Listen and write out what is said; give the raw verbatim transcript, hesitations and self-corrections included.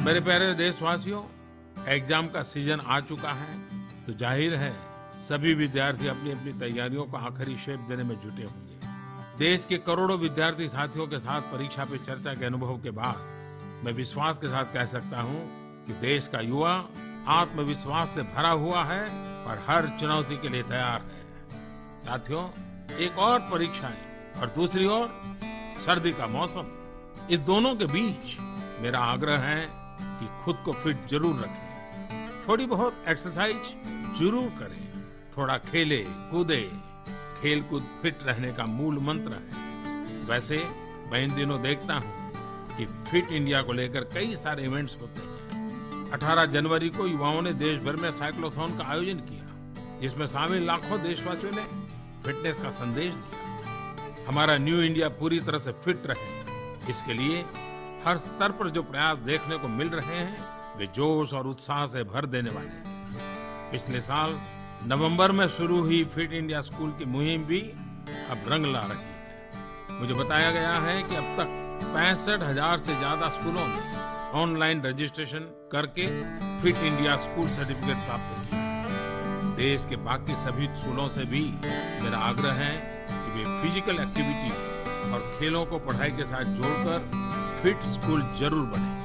मेरे प्यारे देशवासियों, एग्जाम का सीजन आ चुका है, तो जाहिर है सभी विद्यार्थी अपनी अपनी तैयारियों को आखिरी शेप देने में जुटे होंगे। देश के करोड़ों विद्यार्थी साथियों के साथ परीक्षा पे चर्चा के अनुभव के बाद मैं विश्वास के साथ कह सकता हूँ कि देश का युवा आत्मविश्वास से भरा हुआ है और हर चुनौती के लिए तैयार है। साथियों, एक और परीक्षाएं और दूसरी ओर सर्दी का मौसम, इस दोनों के बीच मेरा आग्रह है कि खुद को फिट जरूर रखें, थोड़ी बहुत एक्सरसाइज जरूर करें, थोड़ा खेले कूदे। खेल कूद फिट रहने का मूल मंत्र है। वैसे मैं इन दिनों देखता हूँ कि फिट इंडिया को लेकर कई सारे इवेंट्स होते हैं। अठारह जनवरी को युवाओं ने देश भर में साइक्लोथॉन का आयोजन किया, जिसमें शामिल लाखों देशवासियों ने फिटनेस का संदेश दिया। हमारा न्यू इंडिया पूरी तरह से फिट रहे, इसके लिए हर स्तर पर जो प्रयास देखने को मिल रहे हैं वे जोश और उत्साह से भर देने वाले हैं। पिछले साल नवंबर में शुरू हुई फिट इंडिया स्कूल की मुहिम भी अब रंग ला रही है। मुझे बताया गया है कि अब तक पैंसठ हजार से ज्यादा स्कूलों ने ऑनलाइन रजिस्ट्रेशन करके फिट इंडिया स्कूल सर्टिफिकेट प्राप्त किया। देश के बाकी सभी स्कूलों से भी मेरा आग्रह है कि वे फिजिकल एक्टिविटी और खेलों को पढ़ाई के साथ जोड़कर फिट स्कूल जरूर बने।